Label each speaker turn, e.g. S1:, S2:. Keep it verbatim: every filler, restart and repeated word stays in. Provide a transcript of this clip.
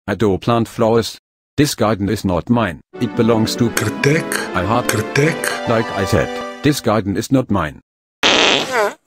S1: I do plant flowers. This garden is not mine. It belongs to
S2: Kritik,
S1: I heart.
S2: kritik.
S1: Like I said, this garden is not mine.